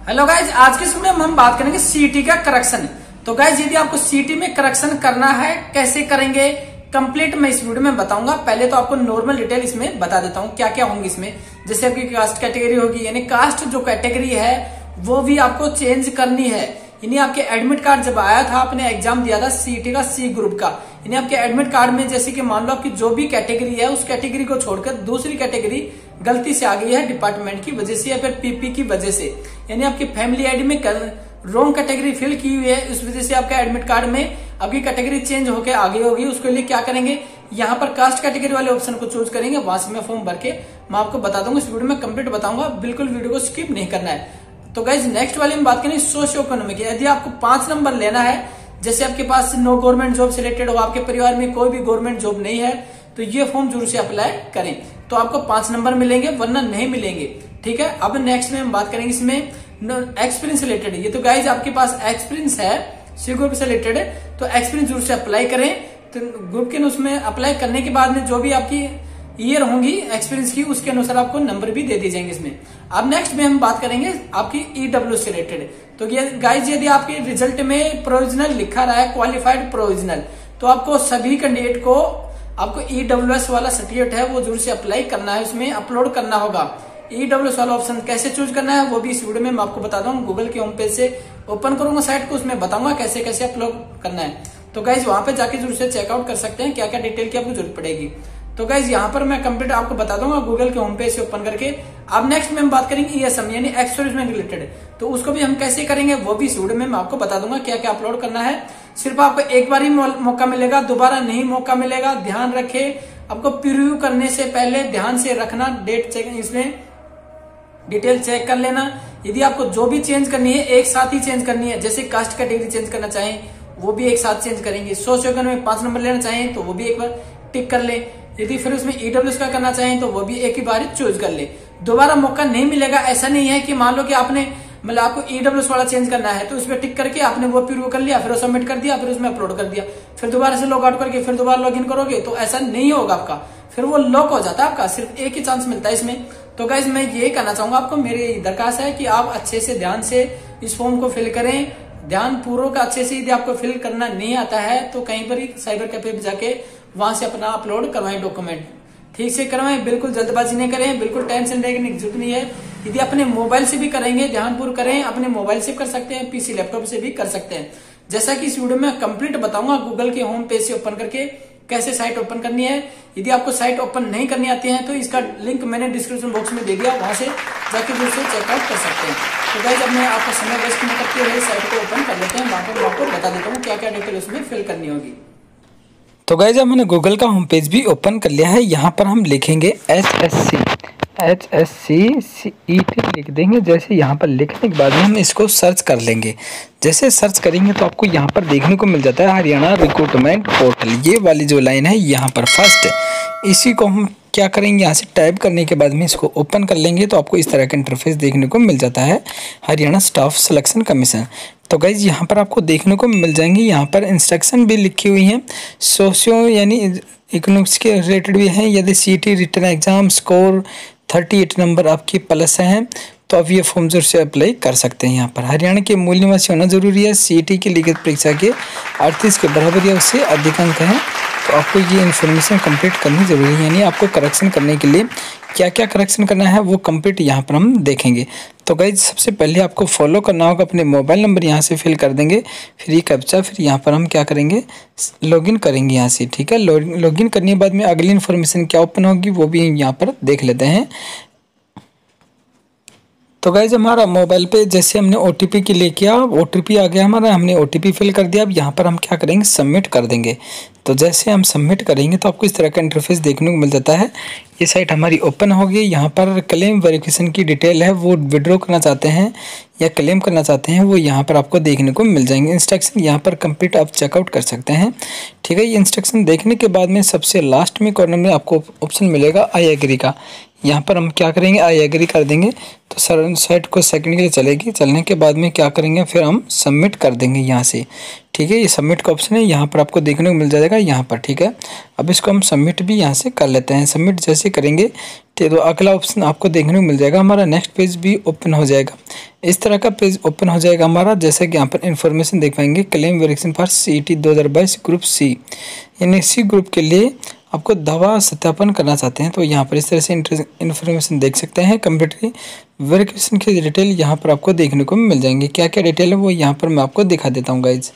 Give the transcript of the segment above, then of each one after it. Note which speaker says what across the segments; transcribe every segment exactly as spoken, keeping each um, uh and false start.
Speaker 1: Hello guys, आज के समय में हम बात करेंगे सीईटी का करेक्शन। तो गाइज यदि आपको सीईटी में करेक्शन करना है कैसे करेंगे कंप्लीट मैं इस वीडियो में बताऊंगा। पहले तो आपको नॉर्मल डिटेल इसमें बता देता हूं क्या क्या होंगे इसमें। जैसे आपकी कास्ट कैटेगरी होगी, यानी कास्ट जो कैटेगरी है वो भी आपको चेंज करनी है। यानी आपके एडमिट कार्ड जब आया था, आपने एग्जाम दिया था सीईटी का सी ग्रुप का, यानी आपके एडमिट कार्ड में जैसे कि मान लो आपकी जो भी कैटेगरी है उस कैटेगरी को छोड़कर दूसरी कैटेगरी गलती से आ गई है डिपार्टमेंट की वजह से या फिर पीपी की वजह से, यानी आपकी फैमिली आईडी में रॉन्ग कैटेगरी फिल की हुई है, उस वजह से आपका एडमिट कार्ड में आपकी कैटेगरी चेंज होकर आ गई होगी। उसके लिए क्या करेंगे, यहाँ पर कास्ट कैटेगरी वाले ऑप्शन को चूज करेंगे, वहां से मैं फॉर्म भर के मैं आपको बता दूंगा। इस वीडियो में कंप्लीट बताऊंगा, बिल्कुल वीडियो को स्किप नहीं करना है। तो गाइज नेक्स्ट वाले में बात करें सोशियो इकोनॉमिक। यदि आपको पांच नंबर लेना है, जैसे आपके पास नो गवर्नमेंट जॉब सिलेक्टेड हो, आपके परिवार में कोई भी गवर्नमेंट जॉब नहीं है, तो ये फॉर्म जरूर से अप्लाई करें, तो आपको पांच नंबर मिलेंगे वरना नहीं मिलेंगे। ठीक है, अब नेक्स्ट में हम बात करेंगे इसमें एक्सपीरियंस रिलेटेड। ये तो गाइज आपके पास एक्सपीरियंस है सी ग्रुप से रिलेटेड है, तो एक्सपीरियंस जरूर से अप्लाई करें। तो ग्रुप के उसमें अप्लाई करने के बाद में जो भी आपकी ईयर होंगी एक्सपीरियंस की, उसके अनुसार आपको नंबर भी दे दिए जाएंगे इसमें। अब नेक्स्ट में हम बात करेंगे आपकी ईडब्ल्यू से रिलेटेड। तो ये गाइज यदि आपके रिजल्ट में प्रोविजनल लिखा रहा है क्वालिफाइड प्रोविजनल, तो आपको सभी कैंडिडेट को आपको ईडब्ल्यूएस वाला सर्टिफिकेट है वो जरूर से अप्लाई करना है, उसमें अपलोड करना होगा। ईडब्ल्यूएस वाला ऑप्शन कैसे चूज करना है वो भी इस वीडियो में मैं आपको बता दूंगा। गूगल के होम पेज से ओपन करूंगा साइट को, उसमें बताऊंगा कैसे कैसे अपलोड करना है। तो गाइज वहां पे जाके जरूर से चेकआउट कर सकते हैं क्या क्या डिटेल की आपको जरूरत पड़ेगी। तो गाइज यहाँ पर मैं कंप्लीट आपको बता दूंगा गूगल के होम पेज से ओपन करके। अब नेक्स्ट में हम बात करेंगे ईएसएम यानी एक्सपीरियंस रिलेटेड, तो उसको भी हम कैसे करेंगे वो भी इस वीडियो में मैं आपको बता दूंगा क्या क्या अपलोड करना है। सिर्फ आपको एक बार ही मौका मिलेगा, दोबारा नहीं मौका मिलेगा, ध्यान रखे। आपको प्रीव्यू करने से पहले ध्यान से रखना, डेट चेक इसमें डिटेल चेक कर लेना। यदि आपको जो भी चेंज करनी है एक साथ ही चेंज करनी है, जैसे कास्ट कैटेगरी चेंज करना चाहें वो भी एक साथ चेंज करेंगे, सोशियो इकोनॉमिक पांच नंबर लेना चाहें तो वो भी एक बार टिक कर ले, यदि फिर उसमें ईडब्ल्यूएस का करना चाहें तो वो भी एक ही बार चूज कर ले। दोबारा मौका नहीं मिलेगा। ऐसा नहीं है कि मान लो कि आपने मतलब आपको ईडब्ल्यूएस वाला चेंज करना है तो उसमें टिक करके आपने वो प्रीव्यू कर लिया, फिर सबमिट कर दिया, फिर उसमें अपलोड कर दिया, फिर दोबारा से लॉग आउट करके फिर दोबारा लॉग इन करोगे तो ऐसा नहीं होगा आपका, फिर वो लॉक हो जाता है आपका। सिर्फ एक ही चांस मिलता है इसमें। तो गाइज मैं ये कहना चाहूंगा आपको, मेरी दरखास्त है कि आप अच्छे से ध्यान से इस फॉर्म को फिल करें, ध्यान पूर्वक अच्छे से। यदि आपको फिल करना नहीं आता है तो कहीं पर ही साइबर कैफे पे जाके वहां से अपना अपलोड करवाएं, डॉक्यूमेंट ठीक से करवाएं, बिल्कुल जल्दबाजी नहीं करें, बिल्कुल टेंशन लेने की जरूरत नहीं है। यदि अपने मोबाइल से भी करेंगे ध्यानपूर्वक करें, अपने मोबाइल से कर सकते हैं, पीसी लैपटॉप से भी कर सकते हैं। जैसा कि इस वीडियो में कंप्लीट बताऊंगा गूगल के होम पेज से ओपन करके कैसे साइट ओपन करनी है। यदि आपको साइट ओपन नहीं करनी आती है तो इसका लिंक मैंने डिस्क्रिप्शन बॉक्स में दे दिया, वहां से जाके जरूर से चेकआउट कर सकते हैं। तो गाइस अब मैं आपका समय वेस्ट नहीं करते हुए साइट को ओपन कर लेते हैं, वहां पर आपको बता देता हूँ क्या क्या डिटेल उसमें फिल करनी होगी।
Speaker 2: तो गाइस अब मैंने गूगल का होम पेज भी ओपन कर लिया है। यहाँ पर हम लिखेंगे H S C H S C C E T लिख देंगे। जैसे यहाँ पर लिखने के बाद में हम इसको सर्च कर लेंगे। जैसे सर्च करेंगे तो आपको यहाँ पर देखने को मिल जाता है हरियाणा रिक्रूटमेंट पोर्टल, ये वाली जो लाइन है यहाँ पर फर्स्ट। इसी को हम क्या करेंगे, यहाँ से टाइप करने के बाद में इसको ओपन कर लेंगे तो आपको इस तरह का इंटरफेस देखने को मिल जाता है, हरियाणा स्टाफ सिलेक्शन कमीशन। तो गाइज यहाँ पर आपको देखने को मिल जाएंगे, यहाँ पर इंस्ट्रक्शन भी लिखी हुई हैं, सोशियो यानी इकोनॉमिक्स के रिलेटेड भी हैं। यदि सीईटी रिटन एग्जाम स्कोर अड़तीस नंबर आपकी प्लस हैं तो आप ये फॉर्म जरूर से अप्लाई कर सकते हैं। यहाँ पर हरियाणा के मूल निवासी होना जरूरी है, सीईटी की लिखित परीक्षा के अड़तीस के बराबर या उससे अधिक अंक हैं, तो आपको ये इन्फॉर्मेशन कंप्लीट करनी जरूरी है। यानी आपको करेक्शन करने के लिए क्या क्या करेक्शन करना है वो कंप्लीट यहाँ पर हम देखेंगे। तो गाइज सबसे पहले आपको फॉलो करना होगा, अपने मोबाइल नंबर यहाँ से फिल कर देंगे, फिर ये कैप्चा, फिर यहाँ पर हम क्या करेंगे लॉगिन करेंगे यहाँ से। ठीक है, लॉगिन करने के बाद में अगली इन्फॉर्मेशन क्या ओपन होगी वो भी यहाँ पर देख लेते हैं। तो गाइज हमारा मोबाइल पे जैसे हमने ओटीपी के लिए किया, ओटीपी आ गया हमारा, हमने ओटीपी फिल कर दिया। अब यहाँ पर हम क्या करेंगे सबमिट कर देंगे। तो जैसे हम सबमिट करेंगे तो आपको इस तरह का इंटरफेस देखने को मिल जाता है। ये साइट हमारी ओपन होगी। यहाँ पर क्लेम वेरिफिकेशन की डिटेल है, वो विड्रॉ करना चाहते हैं या क्लेम करना चाहते हैं वो यहाँ पर आपको देखने को मिल जाएंगे। इंस्ट्रक्शन यहाँ पर कंप्लीट आप चेकआउट कर सकते हैं। ठीक है, ये इंस्ट्रक्शन देखने के बाद में सबसे लास्ट में कॉर्नर में आपको ऑप्शन मिलेगा आई एग्री का, यहाँ पर हम क्या करेंगे, आई एग्री कर देंगे तो सर साइट कुछ सेकंड के लिए चलेगी। चलने के बाद में क्या करेंगे, फिर हम सबमिट कर देंगे यहाँ से। ठीक है, ये सबमिट का ऑप्शन है, यहाँ पर आपको देखने को मिल जाएगा यहाँ पर। ठीक है, अब इसको हम सबमिट भी यहाँ से कर लेते हैं। सबमिट जैसे करेंगे तो अगला ऑप्शन आपको देखने को मिल जाएगा, हमारा नेक्स्ट पेज भी ओपन हो जाएगा। इस तरह का पेज ओपन हो जाएगा हमारा। जैसे कि यहाँ पर इन्फॉर्मेशन देख पाएंगे, क्लेम वेरिफिकेशन फॉर सीईटी दो हज़ार बाईस ग्रुप सी, यानी सी ग्रुप के लिए आपको दावा सत्यापन करना चाहते हैं तो यहाँ पर इस तरह से इन्फॉर्मेशन देख सकते हैं। कंप्यूटर वेरिफिकेशन की डिटेल यहाँ पर आपको देखने को मिल जाएंगे। क्या क्या डिटेल है वो यहाँ पर मैं आपको दिखा देता हूँ गाइज।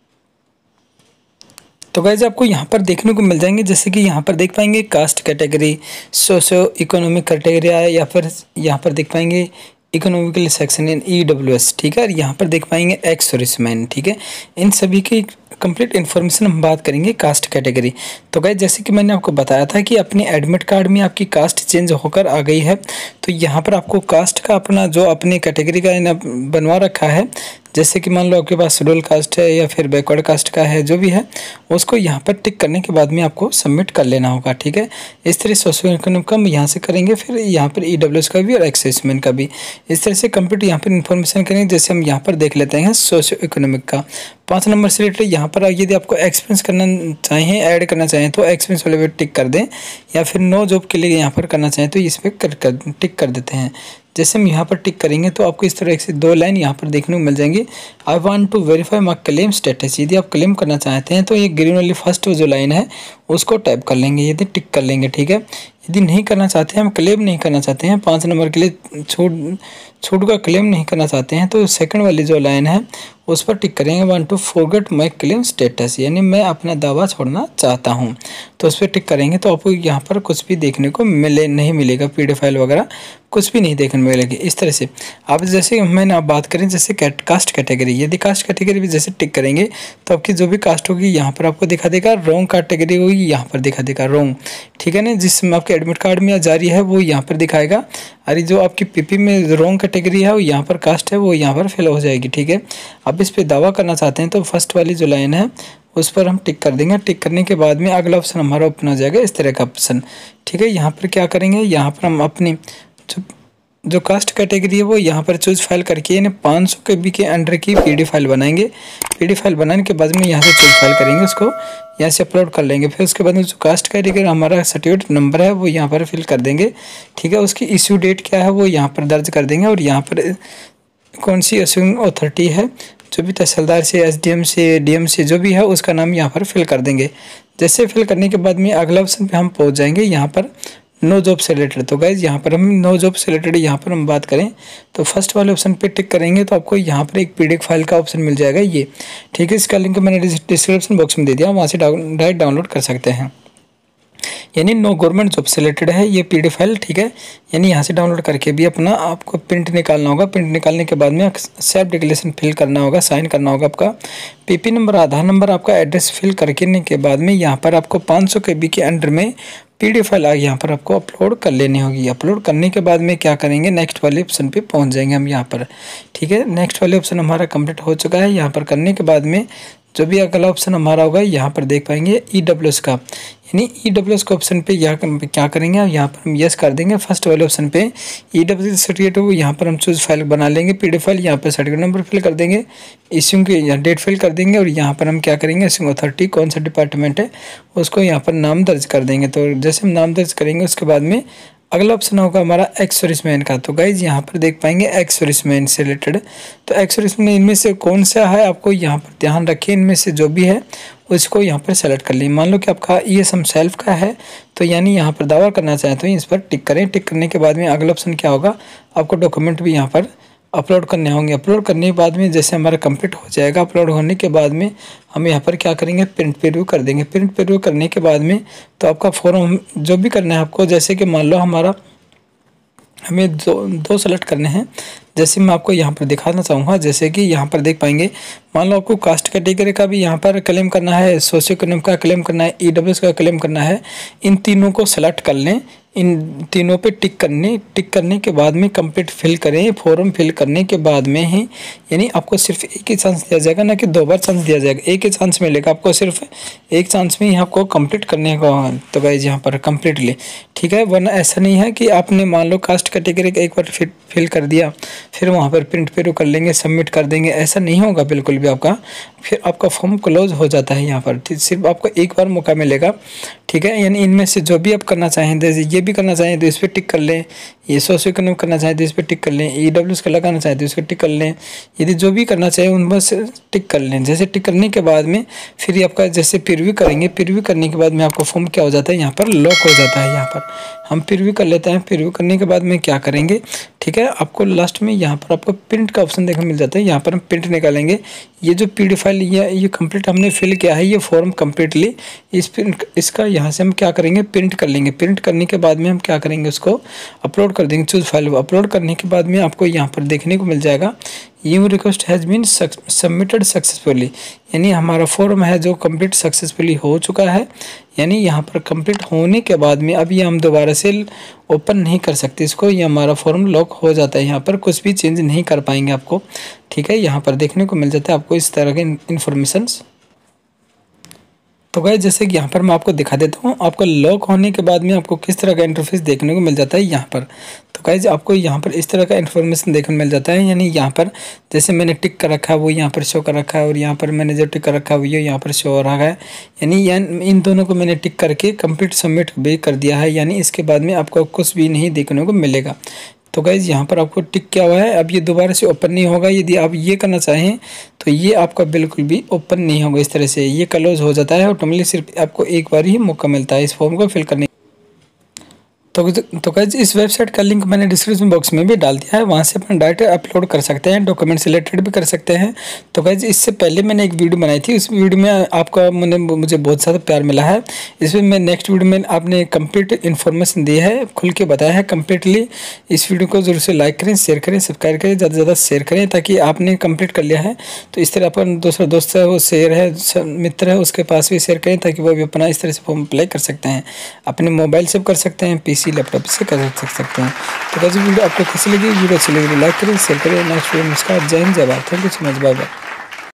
Speaker 2: तो गाइज आपको यहाँ पर देखने को मिल जाएंगे, जैसे कि यहाँ पर देख पाएंगे caste category, socio economic category है, या फिर यहाँ पर देख पाएंगे economical section in E W S. ठीक है, और यहाँ पर देख पाएंगे एक्स सर्विसमैन। ठीक है, इन सभी की कंप्लीट इन्फॉर्मेशन हम बात करेंगे कास्ट कैटेगरी। तो गाइस जैसे कि मैंने आपको बताया था कि अपने एडमिट कार्ड में आपकी कास्ट चेंज होकर आ गई है, तो यहाँ पर आपको कास्ट का अपना जो अपनी कैटेगरी का बनवा रखा है, जैसे कि मान लो आपके पास शेड्यूल कास्ट है या फिर बैकवर्ड कास्ट का है, जो भी है उसको यहाँ पर टिक करने के बाद में आपको सबमिट कर लेना होगा। ठीक है, इस तरह सोशो इकोनॉमिक का हम यहाँ से करेंगे, फिर यहाँ पर ई डब्ल्यू एस का भी और एक्सेसमेंट का भी इस तरह से कंप्लीट यहाँ पर इन्फॉर्मेशन करेंगे। जैसे हम यहाँ पर देख लेते हैं सोशो इकोनॉमिक का पाँच नंबर से रिलेटेड, यहाँ पर यदि आपको एक्सपीरियंस करना चाहें, ऐड करना चाहें तो एक्सपीरियंस वाले पे टिक कर दें, या फिर नो जॉब के लिए यहाँ पर करना चाहें तो इस पर कर, कर टिक कर देते हैं। जैसे हम यहाँ पर टिक करेंगे तो आपको इस तरह से दो लाइन यहाँ पर देखने को मिल जाएंगी। I want to verify my claim status, यदि आप क्लेम करना चाहते हैं तो ये ग्रीन वाली फर्स्ट जो लाइन है उसको टाइप कर लेंगे, यदि टिक कर लेंगे। ठीक है, यदि नहीं करना चाहते हैं, हम क्लेम नहीं करना चाहते हैं, पाँच नंबर के लिए छूट छूट का क्लेम नहीं करना चाहते हैं, तो सेकंड वाली जो लाइन है उस पर टिक करेंगे, want to forget my claim status, यानी मैं अपना दावा छोड़ना चाहता हूं, तो उस पर टिक करेंगे तो आपको यहाँ पर कुछ भी देखने को मिले नहीं मिलेगा, पीडीएफ फाइल वगैरह कुछ भी नहीं देखने को मिलेगी। इस तरह से आप जैसे मैंने आप बात करें जैसे कास्ट कैटेगरी, यदि कास्ट कैटेगरी भी जैसे टिक करेंगे तो आपकी जो भी कास्ट होगी यहाँ पर आपको दिखा देगा, रॉन्ग कैटेगरी होगी यहाँ पर दिखा देगा रॉन्ग। ठीक है ना, जिसमें आपके एडमिट कार्ड में जारी है वो यहाँ पर दिखाएगा, अरे जो आपकी पीपी में रॉन्ग कैटेगरी है वो यहाँ पर कास्ट है वो यहाँ पर फिल हो जाएगी। ठीक है, अब इस पर दावा करना चाहते हैं तो फर्स्ट वाली जो लाइन है उस पर हम टिक कर देंगे। टिक करने के बाद में अगला ऑप्शन हमारा ओपन हो जाएगा, इस तरह का ऑप्शन। ठीक है, यहाँ पर क्या करेंगे, यहाँ पर हम अपनी जो जो कास्ट कैटेगरी है वो यहाँ पर चूज फाइल करके यानी पाँच सौ के बी के अंडर की पीडी फाइल बनाएंगे। पीडी फाइल बनाने के बाद में यहाँ से चूज फाइल करेंगे, उसको यहाँ से अपलोड कर लेंगे। फिर उसके बाद में जो कास्ट कैटेगरी हमारा सर्टिफिकेट नंबर है वो यहाँ पर फिल कर देंगे। ठीक है, उसकी इश्यू डेट क्या है वो यहाँ पर दर्ज कर देंगे, और यहाँ पर कौन सी इश्यूइंग अथॉरिटी है, जो भी तहसीलदार से, एसडीएम से, डीएम से जो भी है उसका नाम यहाँ पर फिल कर देंगे। जैसे फिल करने के बाद में अगला ऑप्शन पे हम पहुँच जाएंगे, यहाँ पर नो जॉब से रिलेटेड। तो गाइज यहाँ पर हम नो जॉब से रिलेटेड यहाँ पर हम बात करें तो फर्स्ट वाले ऑप्शन पे टिक करेंगे तो आपको यहाँ पर एक पीडीएफ फाइल का ऑप्शन मिल जाएगा ये। ठीक है, इसका लिंक मैंने डिस्क्रिप्शन बॉक्स में दे दिया, वहाँ से डायरेक्ट डाउनलोड कर सकते हैं। यानी नो गवर्नमेंट जॉब से रिलेटेड है ये पीडीएफ फाइल। ठीक है, यानी यहाँ से डाउनलोड करके भी अपना आपको प्रिंट निकालना होगा। प्रिंट निकालने के बाद में सेल्फ डिक्लेरेशन फिल करना होगा, साइन करना होगा, आपका पीपी नंबर, आधार नंबर, आपका एड्रेस फिल करने के बाद में यहाँ पर आपको पाँच सौ के बी के अंडर में पीडीएफ फाइल यहाँ पर आपको अपलोड कर लेनी होगी। अपलोड करने के बाद में क्या करेंगे, नेक्स्ट वाले ऑप्शन पे पहुँच जाएंगे हम यहाँ पर। ठीक है, नेक्स्ट वाले ऑप्शन हमारा कंप्लीट हो चुका है। यहाँ पर करने के बाद में जो भी अगला ऑप्शन हमारा होगा यहाँ पर देख पाएंगे ई डब्ल्यू एस का, यानी ई डब्ल्यू एस का ऑप्शन पे यहाँ क्या करेंगे, यहाँ पर हम यस कर देंगे। फर्स्ट वाले ऑप्शन पे ई डब्ल्यू एस सर्टिफिकेट हो यहाँ पर हम चूज फाइल बना लेंगे, पीडीएफ फाइल, यहाँ पर सर्टिफिकेट नंबर फिल कर देंगे, इश्यू की यहाँ डेट फिल कर देंगे, और यहाँ पर हम क्या करेंगे, इश्यू अथॉरिटी कौन सा डिपार्टमेंट है उसको यहाँ पर नाम दर्ज कर देंगे। तो जैसे हम नाम दर्ज करेंगे उसके बाद में अगला ऑप्शन होगा हमारा एक्स सर्विसमैन का। तो गाइज यहाँ पर देख पाएंगे एक्स सर्विसमैन से रिलेटेड, तो एक्स सर्विसमैन इनमें से कौन सा है आपको यहाँ पर ध्यान रखिए, इनमें से जो भी है उसको यहाँ पर सेलेक्ट कर लीजिए। मान लो कि आपका ई एस एम सेल्फ का है तो यानी यहाँ पर दावा करना चाहते हैं, इस पर टिक करें। टिक करने के बाद में अगला ऑप्शन क्या होगा, आपको डॉक्यूमेंट भी यहाँ पर अपलोड करने होंगे। अपलोड करने के बाद में जैसे हमारा कंप्लीट हो जाएगा, अपलोड होने के बाद में हम यहाँ पर क्या करेंगे, प्रिंट प्रीव्यू कर देंगे। प्रिंट प्रीव्यू करने के बाद में तो आपका फॉर्म जो भी करना है आपको, जैसे कि मान लो हमारा हमें दो दो सेलेक्ट करने हैं, जैसे मैं आपको यहाँ पर दिखाना चाहूँगा। जैसे कि यहाँ पर देख पाएंगे, मान लो आपको कास्ट कैटेगरी का भी यहाँ पर क्लेम करना है, सोशियो इकोनॉमिक का क्लेम करना है, ई डब्ल्यू एस का क्लेम करना है, इन तीनों को सेलेक्ट कर लें। इन तीनों पे टिक करने टिक करने के बाद में कंप्लीट फिल करें। फॉर्म फिल करने के बाद में ही यानी आपको सिर्फ एक ही चांस दिया जाएगा, ना कि दो बार चांस दिया जाएगा। एक ही चांस मिलेगा आपको, सिर्फ एक चांस में ही आपको कंप्लीट करने को। तो गाइस यहाँ पर कंप्लीटली ठीक है, वरना ऐसा नहीं है कि आपने मान लो कास्ट कैटेगरी का एक बार फिर फिल कर दिया, फिर वहाँ पर प्रिंट पे कर लेंगे, सबमिट कर देंगे, ऐसा नहीं होगा बिल्कुल भी आपका। फिर आपका फॉर्म क्लोज हो जाता है यहाँ पर। सिर्फ आपको एक बार मौका मिलेगा, ठीक है। यानी इनमें से जो भी आप करना चाहें, जैसे ये भी करना चाहें तो इस पर टिक कर लें, ये सोशो इकोनॉमिक करना चाहें तो इस पर टिक कर लें, ई डब्ल्यू एस का लगाना चाहें तो इस पर टिक कर लें। यदि जो भी करना चाहें उन बस टिक कर लें। जैसे टिक करने के बाद में फिर आपका जैसे प्रीव्यू करेंगे, प्रीव्यू करने के बाद में आपका फॉर्म क्या हो जाता है, यहाँ पर लॉक हो जाता है। यहाँ पर हम प्रीव्यू कर लेते हैं। प्रीव्यू करने के बाद में क्या करेंगे, ठीक है, आपको लास्ट में यहाँ पर आपको प्रिंट का ऑप्शन देखने मिल जाता है। यहाँ पर हम प्रिंट निकालेंगे। ये जो पीडीएफ फाइल ये ये कंप्लीट हमने फिल किया है, ये फॉर्म कंप्लीटली इस प्रिंट इसका यहाँ से हम क्या करेंगे, प्रिंट कर लेंगे। प्रिंट करने के बाद में हम क्या करेंगे, उसको अपलोड कर देंगे। चूज फाइल अपलोड करने के बाद में आपको यहाँ पर देखने को मिल जाएगा you request has been submitted successfully, यानी हमारा फॉर्म है जो कंप्लीट सक्सेसफुली हो चुका है। यानी यहाँ पर कंप्लीट होने के बाद में अब ये हम दोबारा से ओपन नहीं कर सकते इसको, ये हमारा फॉर्म लॉक हो जाता है। यहाँ पर कुछ भी चेंज नहीं कर पाएंगे आपको, ठीक है। यहाँ पर देखने को मिल जाता है आपको इस तरह के इन्फॉर्मेशंस। तो गाइस जैसे कि यहाँ पर मैं आपको दिखा देता हूँ, आपका लॉक होने के बाद में आपको किस तरह का इंटरफेस देखने को मिल जाता है यहाँ पर। तो गाइस आपको यहाँ पर इस तरह का इन्फॉर्मेशन देखने को मिल जाता है। यानी यहाँ पर जैसे मैंने टिक कर रखा है वो यहाँ पर शो कर रखा है, और यहाँ पर मैंने जो टिक कर रखा है वो यहाँ पर शो हो रहा है। यानी इन दोनों को मैंने टिक करके कंप्लीट सबमिट भी कर दिया है। यानी इसके बाद में आपको कुछ भी नहीं देखने को मिलेगा। तो गाइज यहाँ पर आपको टिक क्या हुआ है, अब ये दोबारा से ओपन नहीं होगा। यदि आप ये करना चाहें तो ये आपका बिल्कुल भी ओपन नहीं होगा। इस तरह से ये क्लोज हो जाता है ऑटोमेटिकली। सिर्फ आपको एक बार ही मौका मिलता है इस फॉर्म को फिल करने। तो तो गाइज इस वेबसाइट का लिंक मैंने डिस्क्रिप्शन बॉक्स में भी डाल दिया है, वहाँ से अपन डायरेक्ट अपलोड कर सकते हैं, डॉक्यूमेंट रिलेटेड भी कर सकते हैं। तो गाइज इससे पहले मैंने एक वीडियो बनाई थी, उस वीडियो में आपका मैंने मुझे बहुत ज़्यादा प्यार मिला है। इसमें मैं नेक्स्ट वीडियो में आपने कंप्लीट इन्फॉर्मेशन दी है, खुल के बताया है कम्प्लीटली। इस वीडियो को जरूर से लाइक करें, शेयर करें, सब्सक्राइब करें, ज़्यादा से ज़्यादा शेयर करें, ताकि आपने कंप्लीट कर लिया है तो इस तरह अपन दूसरा दोस्त है वो शेयर है मित्र है उसके पास भी शेयर करें, ताकि वो भी अपना इस तरह से फॉर्म अप्लाई कर सकते हैं। अपने मोबाइल से कर सकते हैं, पीसी लैपटॉप से कर सकते हैं। तो कैसे वीडियो आपको कैसी लगी, वीडियो अच्छी लगी लाइक करें, शेयर करें। नेक्स्ट वीडियो नमस्कार, जय हिंद, जय Bharat, thank you so much, bye bye.